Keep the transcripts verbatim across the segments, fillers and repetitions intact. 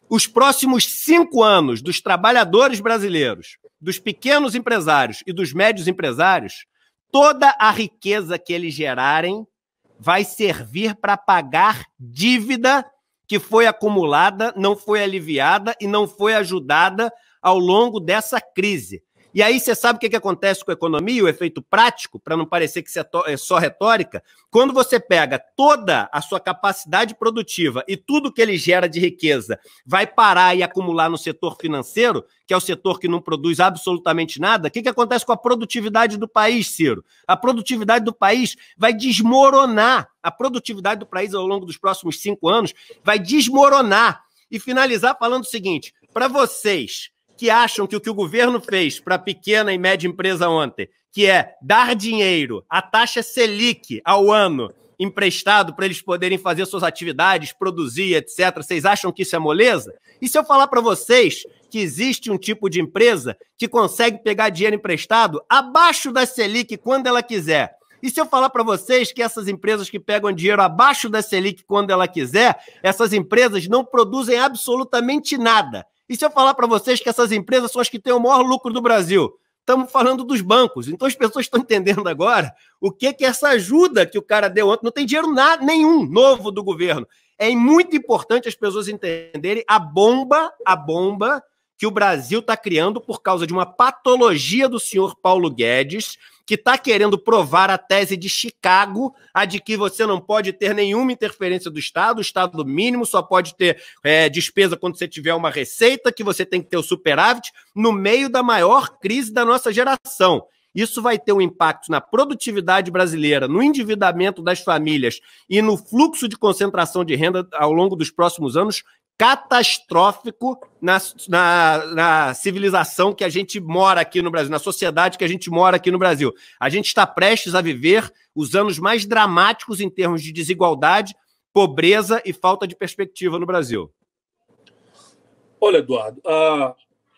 os próximos cinco anos dos trabalhadores brasileiros, dos pequenos empresários e dos médios empresários, toda a riqueza que eles gerarem vai servir para pagar dívida que foi acumulada, não foi aliviada e não foi ajudada ao longo dessa crise. E aí você sabe o que, que acontece com a economia, o efeito prático, para não parecer que isso é só retórica? Quando você pega toda a sua capacidade produtiva e tudo que ele gera de riqueza vai parar e acumular no setor financeiro, que é o setor que não produz absolutamente nada, o que, que acontece com a produtividade do país, Ciro? A produtividade do país vai desmoronar. A produtividade do país ao longo dos próximos cinco anos vai desmoronar. E finalizar falando o seguinte, para vocês que acham que o que o governo fez para a pequena e média empresa ontem, que é dar dinheiro, a taxa Selic ao ano emprestado para eles poderem fazer suas atividades, produzir, etcétera, vocês acham que isso é moleza? E se eu falar para vocês que existe um tipo de empresa que consegue pegar dinheiro emprestado abaixo da Selic quando ela quiser? E se eu falar para vocês que essas empresas que pegam dinheiro abaixo da Selic quando ela quiser, essas empresas não produzem absolutamente nada? E se eu falar para vocês que essas empresas são as que têm o maior lucro do Brasil? Estamos falando dos bancos. Então as pessoas estão entendendo agora o que que essa ajuda que o cara deu ontem, não tem dinheiro nada, nenhum novo do governo. É muito importante as pessoas entenderem a bomba, a bomba que o Brasil está criando por causa de uma patologia do senhor Paulo Guedes, que está querendo provar a tese de Chicago, a de que você não pode ter nenhuma interferência do Estado, o Estado mínimo só pode ter é, despesa quando você tiver uma receita, que você tem que ter o superávit, no meio da maior crise da nossa geração. Isso vai ter um impacto na produtividade brasileira, no endividamento das famílias e no fluxo de concentração de renda ao longo dos próximos anos, catastrófico na, na, na civilização que a gente mora aqui no Brasil, na sociedade que a gente mora aqui no Brasil. A gente está prestes a viver os anos mais dramáticos em termos de desigualdade, pobreza e falta de perspectiva no Brasil. Olha, Eduardo, uh,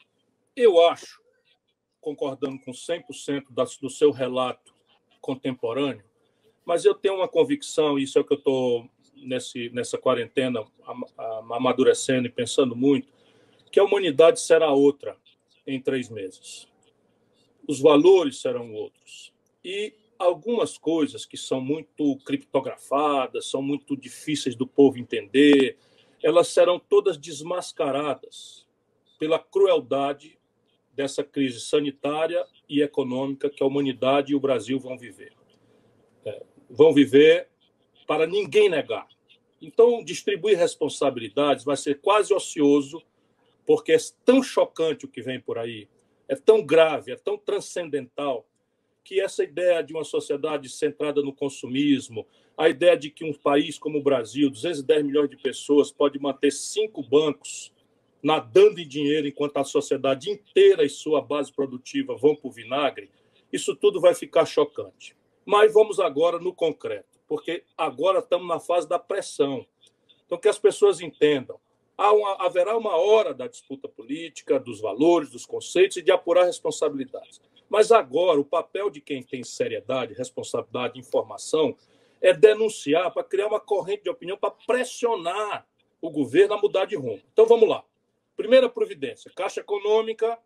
eu acho, concordando com cem por cento do seu relato contemporâneo, mas eu tenho uma convicção, isso é o que eu estou Nesse, nessa quarentena, amadurecendo e pensando muito, que a humanidade será outra em três meses. Os valores serão outros. E algumas coisas que são muito criptografadas, são muito difíceis do povo entender, elas serão todas desmascaradas pela crueldade dessa crise sanitária e econômica que a humanidade e o Brasil vão viver. É, vão viver para ninguém negar. Então, distribuir responsabilidades vai ser quase ocioso, porque é tão chocante o que vem por aí, é tão grave, é tão transcendental, que essa ideia de uma sociedade centrada no consumismo, a ideia de que um país como o Brasil, duzentos e dez milhões de pessoas, pode manter cinco bancos nadando em dinheiro enquanto a sociedade inteira e sua base produtiva vão para o vinagre, isso tudo vai ficar chocante. Mas vamos agora no concreto, porque agora estamos na fase da pressão. Então, que as pessoas entendam. Há uma, haverá uma hora da disputa política, dos valores, dos conceitos e de apurar responsabilidades. Mas agora, o papel de quem tem seriedade, responsabilidade, informação, é denunciar para criar uma corrente de opinião para pressionar o governo a mudar de rumo. Então, vamos lá. Primeira providência, Caixa Econômica,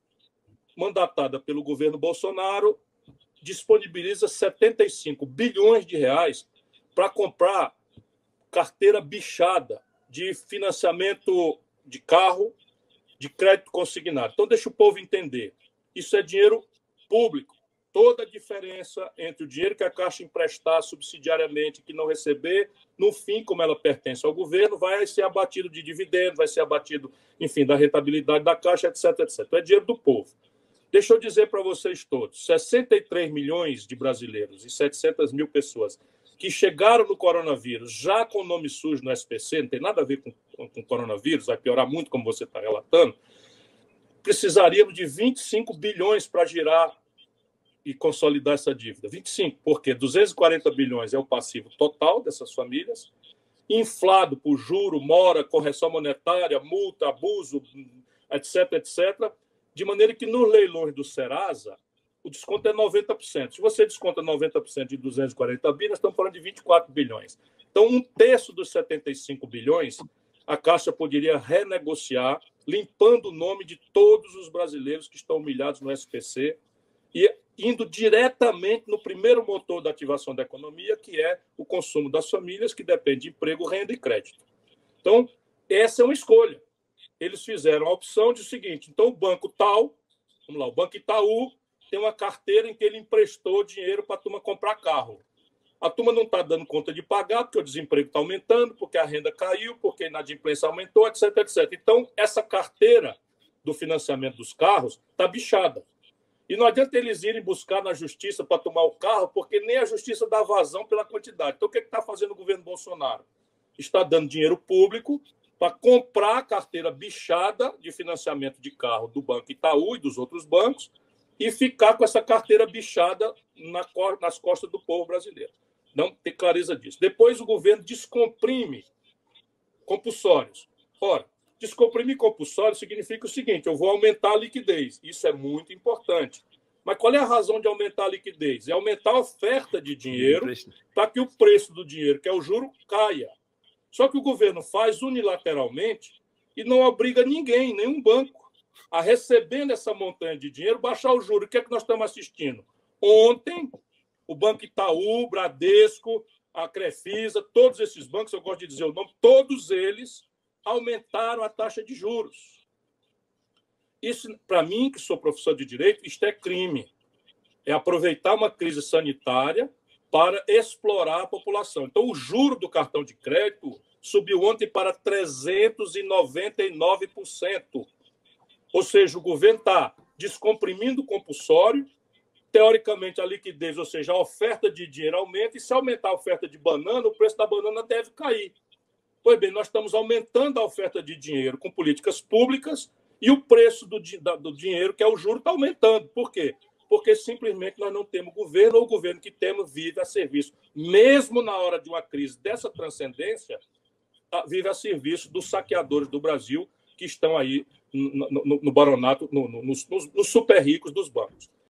mandatada pelo governo Bolsonaro, disponibiliza setenta e cinco bilhões de reais para comprar carteira bichada de financiamento de carro, de crédito consignado. Então, deixa o povo entender. Isso é dinheiro público. Toda a diferença entre o dinheiro que a Caixa emprestar subsidiariamente e que não receber, no fim, como ela pertence ao governo, vai ser abatido de dividendos, vai ser abatido, enfim, da rentabilidade da Caixa, etc, etcétera. Então, é dinheiro do povo. Deixa eu dizer para vocês todos, sessenta e três milhões de brasileiros e setecentas mil pessoas que chegaram no coronavírus já com nome sujo no S P C, não tem nada a ver com, com, com coronavírus, vai piorar muito, como você está relatando, precisaríamos de vinte e cinco bilhões para girar e consolidar essa dívida. vinte e cinco, porque duzentos e quarenta bilhões é o passivo total dessas famílias, inflado por juro, mora, correção monetária, multa, abuso, etc, etcétera, de maneira que nos leilões do Serasa, o desconto é noventa por cento. Se você desconta noventa por cento de duzentos e quarenta bilhões, nós estamos falando de vinte e quatro bilhões. Então, um terço dos setenta e cinco bilhões a Caixa poderia renegociar, limpando o nome de todos os brasileiros que estão humilhados no S P C e indo diretamente no primeiro motor da ativação da economia, que é o consumo das famílias, que depende de emprego, renda e crédito. Então, essa é uma escolha. Eles fizeram a opção de o seguinte, então o banco tal, vamos lá, o Banco Itaú tem uma carteira em que ele emprestou dinheiro para a turma comprar carro. A turma não está dando conta de pagar, porque o desemprego está aumentando, porque a renda caiu, porque a inadimplência aumentou, etc, etcétera. Então, essa carteira do financiamento dos carros está bichada. E não adianta eles irem buscar na justiça para tomar o carro, porque nem a justiça dá vazão pela quantidade. Então, o que está fazendo o governo Bolsonaro? Está dando dinheiro público para comprar a carteira bichada de financiamento de carro do Banco Itaú e dos outros bancos e ficar com essa carteira bichada nas costas do povo brasileiro. Não tem clareza disso. Depois o governo descomprime compulsórios. Ora, descomprimir compulsório significa o seguinte, eu vou aumentar a liquidez. Isso é muito importante. Mas qual é a razão de aumentar a liquidez? É aumentar a oferta de dinheiro para que o preço do dinheiro, que é o juro, caia. Só que o governo faz unilateralmente e não obriga ninguém, nenhum banco, a recebendo essa montanha de dinheiro, baixar o juro. O que é que nós estamos assistindo? Ontem, o Banco Itaú, Bradesco, a Crefisa, todos esses bancos, eu gosto de dizer o nome, todos eles aumentaram a taxa de juros. Isso, para mim, que sou professor de direito, isto é crime. É aproveitar uma crise sanitária para explorar a população. Então, o juro do cartão de crédito subiu ontem para trezentos e noventa e nove por cento. Ou seja, o governo está descomprimindo o compulsório, teoricamente a liquidez, ou seja, a oferta de dinheiro aumenta, e se aumentar a oferta de banana, o preço da banana deve cair. Pois bem, nós estamos aumentando a oferta de dinheiro com políticas públicas e o preço do, do dinheiro, que é o juro, está aumentando. Por quê? Porque simplesmente nós não temos governo, ou o governo que temos vive a serviço, mesmo na hora de uma crise dessa transcendência, vive a serviço dos saqueadores do Brasil que estão aí no, no, no baronato, no, no, nos, nos super ricos dos bancos.